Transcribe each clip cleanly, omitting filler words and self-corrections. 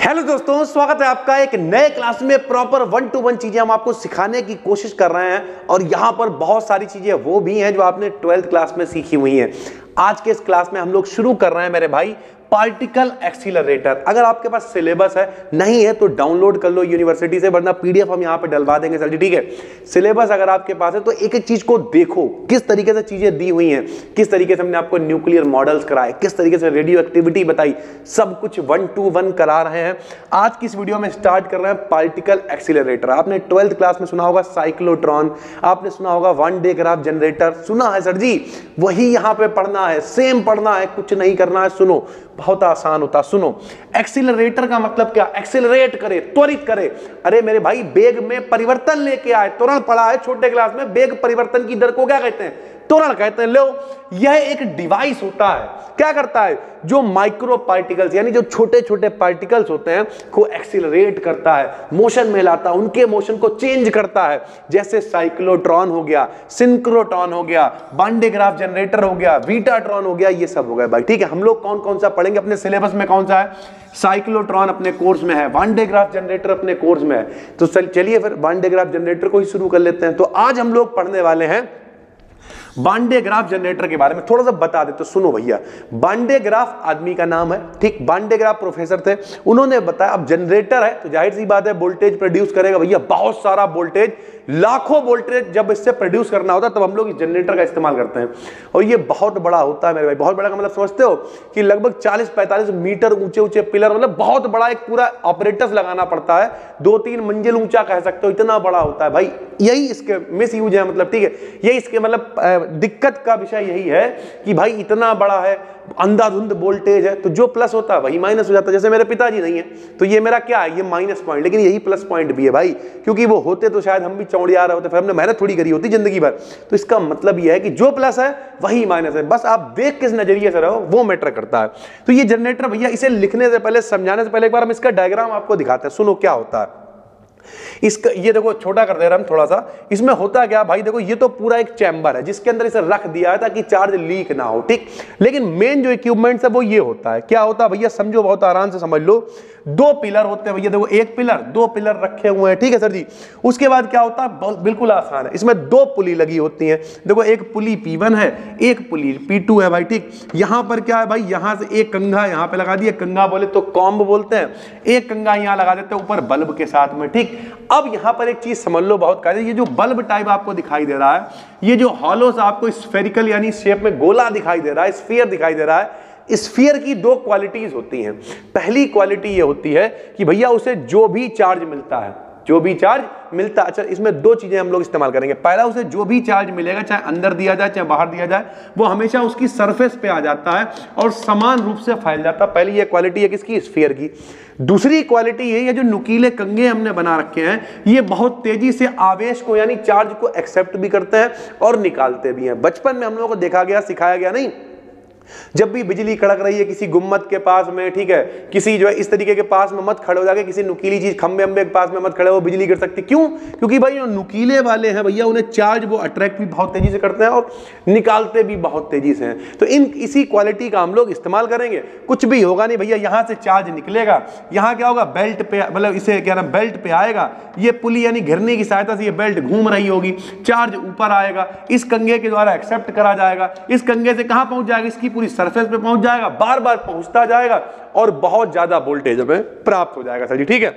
Hello दोस्तों, स्वागत है आपका एक नए क्लास में। प्रॉपर 1 to 1 चीजें हम आपको सिखाने की कोशिश कर रहे हैं और यहां पर बहुत सारी चीजें वो भी हैं जो आपने 12th क्लास में सीखी हुई हैं। आज के इस क्लास में हम लोग शुरू कर रहे हैं मेरे भाई पार्टिकल एक्सीलरेटर। अगर आपके पास सिलेबस है नहीं है तो डाउनलोड कर लो यूनिवर्सिटी से, वरना पीडीएफ हम यहां पे डलवा देंगे सर जी, ठीक है। सिलेबस अगर आपके पास है तो एक एक चीज को देखो, किस तरीके से चीजें दी हुई हैं, किस तरीके से हमने आपको न्यूक्लियर मॉडल्स कराए, किस तरीके से रेडियो एक्टिविटी बताई, सब कुछ 1 to 1 करा रहे हैं। आज की इस वीडियो में स्टार्ट कर रहे हैं पार्टिकल एक्सीलरेटर। आपने 12th क्लास में सुना होगा साइक्लोट्रॉन, आपने सुना होगा वन डे ग्राफ जनरेटर, सुना है सर जी? वही यहां पे पढ़ना है, सेम पढ़ना है, कुछ नहीं करना है। सुनो, बहुत आसान होता। सुनो, एक्सीलरेटर का मतलब क्या? एक्सीलरेट करे, त्वरित करे। अरे मेरे भाई, वेग में परिवर्तन लेके आए। त्वरण पढ़ा है छोटे क्लास में, वेग परिवर्तन की दर को क्या कहते हैं? त्वरण कहते हैं। लो, यह एक डिवाइस होता है, क्या करता है? जो माइक्रो पार्टिकल्स यानी जो छोटे छोटे पार्टिकल्स होते हैं को एक्सीलरेट करता है, मोशन में लाता है, उनके मोशन को चेंज करता है। जैसे साइक्लोट्रॉन हो गया, सिंक्रोट्रॉन हो गया, वन डे ग्राफ जनरेटर हो गया, बीटाट्रॉन हो गया, ये सब हो गया भाई, ठीक है। हम लोग कौन कौन सा पढ़ेंगे अपने सिलेबस में? कौन सा है? साइक्लोट्रॉन अपने कोर्स में है, वन डे ग्राफ जनरेटर अपने कोर्स में है। तो चलिए फिर वन डे ग्राफ जनरेटर को ही शुरू कर लेते हैं। तो आज हम लोग पढ़ने वाले हैं वन डे ग्राफ जनरेटर के बारे में। थोड़ा सा बता दे तो सुनो भैया, वन डे ग्राफ आदमी का नाम है, ठीक। वन डे ग्राफ प्रोफेसर थे, उन्होंने बताया। अब जनरेटर है तो जाहिर सी बात है वोल्टेज प्रोड्यूस करेगा भैया, बहुत सारा वोल्टेज, लाखों वोल्टेज जब इससे प्रोड्यूस करना होता है तब हम लोग इस जनरेटर का इस्तेमाल करते हैं। और ये बहुत बड़ा होता है मेरे भाई। बहुत बड़ा का मतलब समझते हो कि लगभग 40-45 मीटर ऊंचे ऊंचे पिलर, मतलब बहुत बड़ा एक पूरा ऑपरेटस लगाना पड़ता है, 2-3 मंजिल ऊंचा कह सकते हो, इतना बड़ा होता है भाई। यही इसके मिस यूज है, मतलब ठीक है, यही इसके मतलब दिक्कत का विषय यही है कि भाई इतना बड़ा है, अंधाधुंध वोल्टेज है, तो जो प्लस होता है वही माइनस हो जाता है। जैसे मेरे पिताजी नहीं है तो ये मेरा क्या है? ये माइनस पॉइंट, लेकिन यही प्लस पॉइंट भी है भाई, क्योंकि वो होते तो शायद हम भी चौड़िया रहे होते, फिर हमने मेहनत थोड़ी करी होती जिंदगी भर। तो इसका मतलब यह है कि जो प्लस है वही माइनस है, बस आप देख किस नजरिए से रहो वो मैटर करता है। तो ये जनरेटर भैया, इसे लिखने से पहले, समझाने से पहले एक बार हम इसका डायग्राम आपको दिखाते हैं। सुनो क्या होता है इसका। ये देखो, छोटा कर दे रहा हम थोड़ा सा। इसमें होता क्या भाई, देखो ये तो पूरा एक चैम्बर है जिसके अंदर इसे रख दिया है ताकि चार्ज लीक ना हो, ठीक। लेकिन मेन जो इक्विपमेंट्स है वो ये होता है। क्या होता है भैया? समझो, बहुत आराम से समझ लो। 2 पिलर होते हैं भैया, देखो एक पिलर, 2 पिलर रखे हुए हैं, ठीक है सर जी। उसके बाद क्या होता है? बिल्कुल आसान है। इसमें 2 पुली लगी होती हैं। देखो एक पुली P1 है, एक पुली P2 है भाई, ठीक। यहां पर क्या है भाई, यहां से एक कंघा यहां पे लगा दिया, कंघा बोले तो कॉम्ब बोलते हैं, एक कंघा यहां लगा देते हैं ऊपर बल्ब के साथ में, ठीक। अब यहां पर एक चीज समझ लो बहुत कायदे, ये जो बल्ब टाइप आपको दिखाई दे रहा है, ये जो हॉलो सा आपको स्फेरिकल यानी शेप में गोला दिखाई दे रहा है, स्फीयर दिखाई दे रहा है, स्फीयर की 2 क्वालिटीज होती हैं। पहली क्वालिटी ये होती है कि भैया उसे जो भी चार्ज मिलता है, जो भी चार्ज मिलता है, अच्छा इसमें 2 चीजें हम लोग इस्तेमाल करेंगे। पहला, उसे जो भी चार्ज मिलेगा, चाहे अंदर दिया जाए चाहे बाहर दिया जाए, वो हमेशा उसकी सरफेस पे आ जाता है और समान रूप से फैल जाता है। पहली ये क्वालिटी है किसकी? स्फीयर की। दूसरी क्वालिटी ये जो नुकीले कंगे हमने बना रखे हैं, ये बहुत तेजी से आवेश को यानी चार्ज को एक्सेप्ट भी करते हैं और निकालते भी हैं। बचपन में हम लोगों को देखा गया, सिखाया गया नहीं, जब भी बिजली कड़क रही है किसी गुम्मत के पास में, ठीक है, किसी जो है इस तरीके के पास में मत खड़े हो जाके, किसी नुकीली चीज खंबे के पास में मत खड़े हो, बिजली गिर सकती। क्यों? क्योंकि भाई जो नुकीले वाले हैं भैया, उन्हें चार्ज वो अट्रैक्ट भी बहुत तेजी से करते हैं और निकालते भी बहुत तेजी से हैं। तो इसी क्वालिटी का हम लोग इस्तेमाल करेंगे। कुछ भी होगा नहीं भैया, यहां से चार्ज निकलेगा, यहां क्या होगा, बेल्ट पे, मतलब इसे क्या नाम, बेल्ट पे आएगा, ये पुली यानी घिरनी की सहायता से ये बेल्ट घूम रही होगी, चार्ज ऊपर आएगा, इस कंगे के द्वारा एक्सेप्ट करा जाएगा, इस कंगे से कहां पहुंच जाएगा, इसकी पूरी सरफेस पे पहुंच जाएगा, बार बार पहुंचता जाएगा और बहुत ज्यादा वोल्टेज में प्राप्त हो जाएगा सर जी, ठीक है।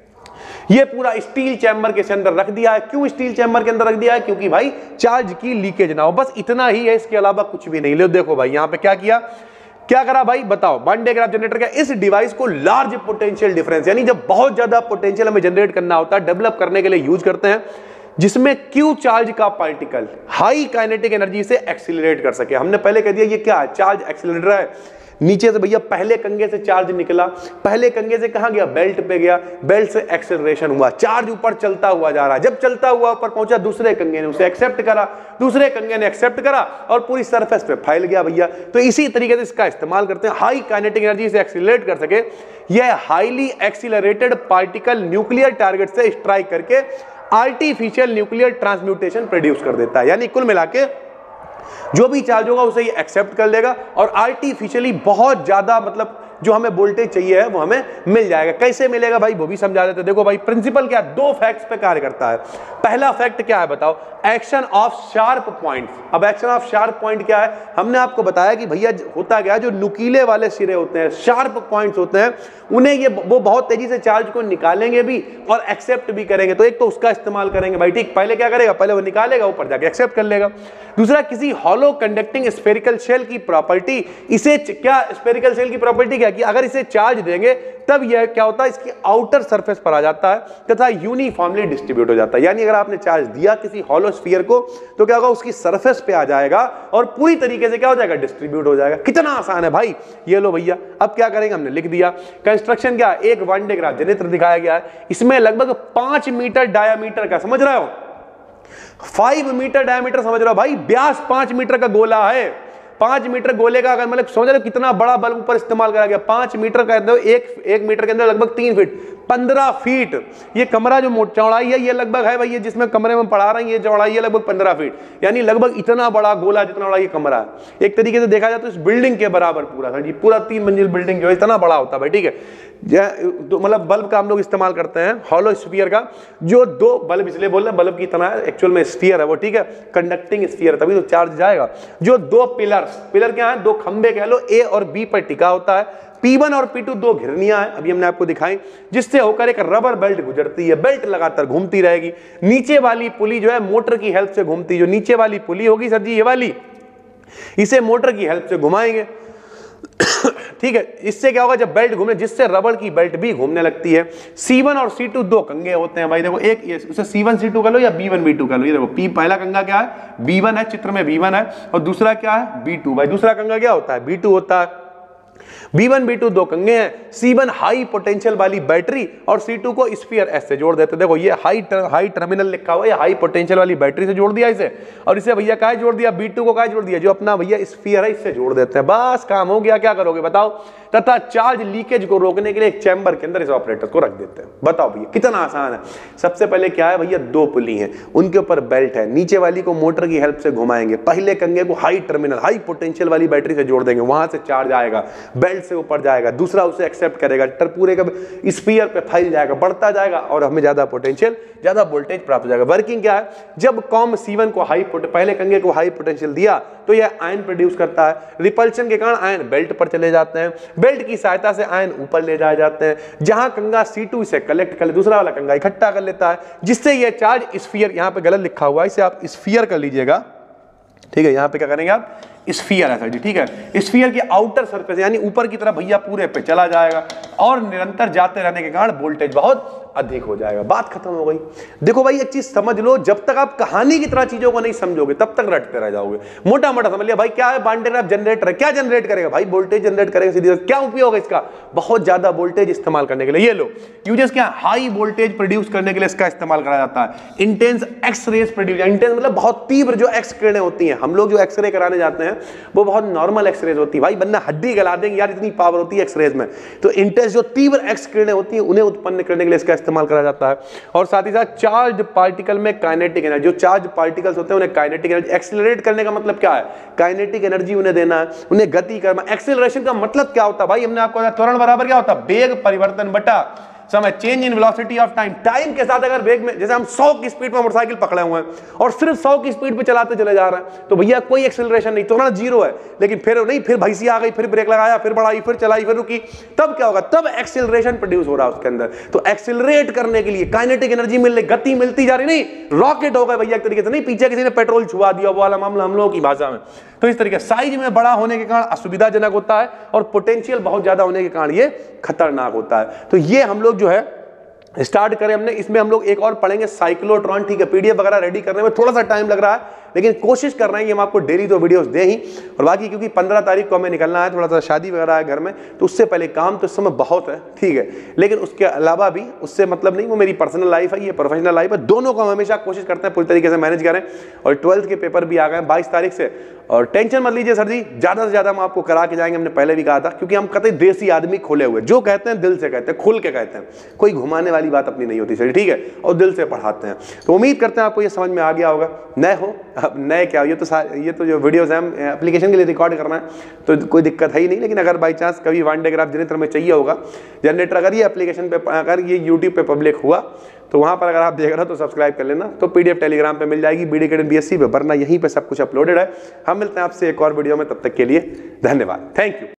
ये पूरा स्टील चैम्बर के अंदर रख दिया है। क्यों स्टील चैम्बर के अंदर रख दिया है? क्योंकि भाई चार्ज की लीकेज ना हो, बस इतना ही है, इसके अलावा कुछ भी नहीं। लो देखो भाई, यहां पे क्या किया, क्या करा भाई, बताओ। वन डे ग्राफ जनरेटर का इस डिवाइस को लार्ज पोटेंशियल डिफरेंस यानी जब बहुत ज्यादा पोटेंशियल हमें जनरेट करना होता है, डेवलप करने के लिए यूज करते हैं, जिसमें Q चार्ज का पार्टिकल हाई काइनेटिक एनर्जी से एक्सीलरेट कर सके। हमने पहले कह दिया ये क्या है, चार्ज एक्सीलरेटर है। नीचे से भैया पहले कंगे से चार्ज निकला, पहले कंगे से कहां गया, बेल्ट पे गया, बेल्ट से एक्सेलरेशन हुआ, चार्ज ऊपर चलता हुआ जा रहा है। जब चलता हुआ ऊपर पहुंचा, दूसरे कंगे ने उसे एक्सेप्ट करा, दूसरे कंगे ने एक्सेप्ट करा और पूरी सरफेस पे फैल गया भैया। तो इसी तरीके से इसका इस्तेमाल करते हैं, हाई काइनेटिक एनर्जी से एक्सीलरेट कर सके। यह highly accelerated particle nuclear target से स्ट्राइक करके आर्टिफिशियल न्यूक्लियर ट्रांसम्यूटेशन प्रोड्यूस कर देता है। यानी कुल मिला के जो भी चार्ज होगा उसे ये एक्सेप्ट कर लेगा और आर्टिफिशियली बहुत ज्यादा मतलब जो हमें वोल्टेज चाहिए है वो हमें मिल जाएगा। कैसे मिलेगा भाई वो भी समझा देते। देखो भाई प्रिंसिपल क्या, दो फैक्ट्स पे कार्य करता है। पहला फैक्ट क्या है बताओ, एक्शन ऑफ शार्प पॉइंट्स। अब एक्शन ऑफ शार्प पॉइंट क्या है, हमने आपको बताया कि भैया होता क्या है, जो नुकीले वाले सिरे होते हैं, शार्प पॉइंट्स होते हैं, उन्हें ये वो बहुत तेजी से चार्ज को निकालेंगे भी और एक्सेप्ट भी करेंगे। तो एक तो उसका इस्तेमाल करेंगे भाई, ठीक। पहले क्या करेगा, पहले वो निकालेगा, ऊपर जाके एक्सेप्ट कर लेगा। दूसरा, किसी हॉलो कंडक्टिंग स्फेरिकल शेल की प्रॉपर्टी, इसे क्या स्फेरिकल शेल की प्रॉपर्टी क्या कि अगर इसे चार्ज देंगे तब यह क्या होता है, इसकी आउटर सरफेस पर आ जाता है तथा यूनिफॉर्मली डिस्ट्रीब्यूट हो जाता है। यानी अगर आपने चार्ज दिया किसी हॉलो स्फीयर को तो क्या होगा, उसकी सरफेस पे आ जाएगा और पूरी तरीके से क्या हो जाएगा, डिस्ट्रीब्यूट हो जाएगा। कितना आसान है भाई, ये लो भैया। अब क्या करेंगे, हमने लिख दिया। कंस्ट्रक्शन क्या, एक वन डे ग्राफ जनरेटर दिखाया गया है, इसमें लगभग 5 मीटर डायामीटर का, समझ रहे हो, 5 मीटर डायमीटर, समझ रहे हो भाई, व्यास 5 मीटर का गोला है। 5 मीटर गोले का, अगर मतलब समझ रहे हो कितना बड़ा बल्ब ऊपर इस्तेमाल करा गया। 5 मीटर का अंदर एक मीटर के अंदर लगभग 3 फीट, 15 फीट। ये कमरा जो चौड़ाई है ये लगभग है भाई, ये जिसमें कमरे में पढ़ा रहे हैं ये चौड़ाई है लगभग 15 फीट, यानी लगभग इतना बड़ा गोला जितना बड़ा ये कमरा है। एक तरीके से देखा जाए तो इस बिल्डिंग के बराबर पूरा जी, पूरा 3 मंजिल बिल्डिंग जो है इतना बड़ा होता है भाई, ठीक है। तो मतलब बल्ब का हम लोग इस्तेमाल करते हैं हॉलो स्फीयर का, जो 2 बल्ब इसलिए बोल रहे हैं बल्ब की तरह एक्चुअल में स्फीयर है वो, ठीक है, कंडक्टिंग स्फीयर, तभी तो चार्ज जाएगा। जो 2 पिलर क्या है, 2 खंबे कह लो, ए और बी पर टिका होता है। P1 और P2 2 घिरनियां हैं, अभी हमने आपको दिखाई, जिससे होकर एक रबर बेल्ट गुजरती है। बेल्ट लगातार घूमती रहेगी। नीचे वाली पुली जो है मोटर की हेल्प से घूमती है। जो नीचे वाली पुली होगी सर जी, ये वाली, इसे मोटर की हेल्प से घुमाएंगे, ठीक है। इससे क्या होगा, जब बेल्ट घूमे, जिससे रबड़ की बेल्ट भी घूमने लगती है। C1 और C2 2 कंगे होते हैं भाई, देखो एक उसे C1 C2 कर लो या B1 B2 कर लो। ये देखो पहला कंगा क्या है, B1 है, चित्र में B1 है, और दूसरा क्या है, B2 भाई। दूसरा कंगा क्या होता है, B2 होता है। B1 B2 2 कंगे हैं। C1 हाई पोटेंशियल वाली बैटरी और C2 को स्फीयर एस से जोड़ देते हैं। देखो ये हाई टर्मिनल लिखा हुआ है, हाई पोटेंशियल वाली बैटरी से जोड़ दिया इसे, और इसे भैया क्या जोड़ दिया, B2 को क्या जोड़ दिया, जो अपना भैया स्फीयर है इससे जोड़ देते हैं। बस काम हो गया। क्या करोगे बताओ, तथा चार्ज लीकेज को रोकने के लिए एक चैम्बर के अंदर इस ऑपरेटर को रख देते हैं। बताओ भैया कितना आसान है। सबसे पहले क्या है भैया, 2 पुली हैं, उनके ऊपर बेल्ट है। नीचे वाली को मोटर की हेल्प से घुमाएंगे। पहले कंगे को हाई टर्मिनल हाई पोटेंशियल वाली बैटरी से जोड़ देंगे, वहां से चार्ज आएगा, बेल्ट से ऊपर जाएगा। दूसरा उसे एक्सेप्ट करेगा, पूरे का स्फीयर पे फैल जाएगा, बढ़ता जाएगा और हमें ज्यादा पोटेंशियल, ज्यादा वोल्टेज प्राप्त हो जाएगा। वर्किंग क्या है, जब कॉम C1 को पहले कंगे को हाई पोटेंशियल दिया तो यह आयन प्रोड्यूस करता है। रिपल्शन के कारण आयन बेल्ट पर चले जाते हैं। बेल्ट की सहायता से आयन ऊपर ले जाए जाते हैं, जहां कंगा C2 इसे कलेक्ट कर ले, दूसरा वाला कंगा इकट्ठा कर लेता है, जिससे यह चार्ज स्फीयर, यहां पे गलत लिखा हुआ है, इसे आप स्फीयर कर लीजिएगा, ठीक है। यहां पे क्या करेंगे आप, स्फीयर है सर जी, ठीक है। स्फीयर की आउटर सरफेस यानी ऊपर की तरफ भैया पूरे पे चला जाएगा और निरंतर जाते रहने के कारण वोल्टेज बहुत अधिक हो जाएगा। बात खत्म हो गई। देखो भाई एक चीज समझ लो, जब तक आप कहानी की तरह चीजों को नहीं समझोगे तब तक रटते रह जाओगे। मोटा मोटा समझ लिया भाई, क्या है बांटेग्राफ जनरेटर है, क्या जनरेट करेगा भाई, वोल्टेज जनरेट करेगा सीधी। क्या उपयोग है इसका, बहुत ज्यादा वोल्टेज इस्तेमाल करने के लिए। ये लो यूजेस क्या, हाई वोल्टेज प्रोड्यूस करने के लिए इसका इस्तेमाल करा जाता है। Intense X rays produce, intense मतलब बहुत तीव्र जो एक्स किरणें होती हैं। हम लोग जो एक्सरे कराने जाते हैं वो बहुत नॉर्मल एक्सरेज होती है भाई, वरना हड्डी गला देंगे यार, इतनी पावर होती है एक्सरेज में। तो इंटेंस जो तीव्र एक्स किरणें होती हैं उन्हें उत्पन्न करने के लिए इसका इस्तेमाल करा जाता है। और साथ ही साथ चार्ज पार्टिकल में काइनेटिक एनर्जी, जो चार्ज पार्टिकल्स होते हैं उन्हें काइनेटिक एनर्जी, एक्सेलरेट करने का मतलब क्या है, काइनेटिक एनर्जी उन्हें देना है, उन्हें गति करना। एक्सेलरेशन का मतलब क्या होता है भाई, हमने आपको बताया त्वरण बराबर क्या होता है, वेग परिवर्तन बटा समय, change in velocity of time. Time के साथ अगर वेग में, जैसे हम 100 की स्पीड में मोटरसाइकिल पकड़े हुए हैं और सिर्फ 100 की स्पीड पे चलाते चले जा रहे हैं, तो भैया कोई एक्सेलरेशन नहीं, तुरंत जीरो है। लेकिन फिर भैंसी आ गई, फिर ब्रेक लगाया, फिर बढ़ाई, फिर चलाई, फिर रुकी, तब क्या होगा, तब एक्सेलरेशन प्रोड्यूस हो रहा है उसके अंदर। तो एक्सेलरेट करने के लिए काइनेटिक एनर्जी मिल रही, गति मिलती जा रही, नहीं रॉकेट हो गए भैया एक तरीके से, नहीं पीछे किसी ने पेट्रोल छुआ दिया वो वाला मामला हम लोगों की भाषा में। तो इस तरीके साइज में बड़ा होने के कारण असुविधाजनक होता है और पोटेंशियल बहुत ज्यादा होने के कारण ये खतरनाक होता है। तो ये हम लोग जो है स्टार्ट करें हमने, इसमें हम लोग एक और पढ़ेंगे साइक्लोट्रॉन, ठीक है। पीडीएफ वगैरह रेडी करने में थोड़ा सा टाइम लग रहा है, लेकिन कोशिश कर रहे हैं कि हम आपको डेली तो वीडियोस दें ही। और बाकी क्योंकि 15 तारीख को हमें निकलना है, थोड़ा सा शादी वगैरह है घर में, तो उससे पहले काम तो इस समय बहुत है, ठीक है। लेकिन उसके अलावा भी, उससे मतलब नहीं, वो मेरी पर्सनल लाइफ है, ये प्रोफेशनल लाइफ है, दोनों को हम हमेशा कोशिश करते हैं पूरी तरीके से मैनेज करें। और 12th के पेपर भी आ गए 22 तारीख से, और टेंशन मत लीजिए सर जी, ज्यादा से ज्यादा हम आपको करा के जाएंगे। हमने पहले भी कहा था, क्योंकि हम कहते हैं देसी आदमी खोले हुए, जो कहते हैं दिल से कहते हैं, खुल के कहते हैं, कोई घुमाने वाली बात अपनी नहीं होती सर, ठीक है, और दिल से पढ़ाते हैं। तो उम्मीद करते हैं आपको ये समझ में आ गया होगा। नए हो अब नए क्या हो, ये तो जो वीडियोस हैं हम एप्लीकेशन के लिए रिकॉर्ड करना है तो कोई दिक्कत है ही नहीं। लेकिन अगर बाई चांस कभी वन डे ग्राफ जनरेटर में चाहिए होगा जनरेटर, अगर ये एप्लीकेशन पे, अगर ये यूट्यूब पे पब्लिक हुआ तो वहाँ पर अगर आप देख रहे हो तो सब्सक्राइब कर लेना। तो पीडीएफ टेलीग्राम पे मिल जाएगी BD Academy BSc पे, वरना यहीं पे सब कुछ अपलोडेड है। हम मिलते हैं आपसे एक और वीडियो में, तब तक के लिए धन्यवाद, थैंक यू।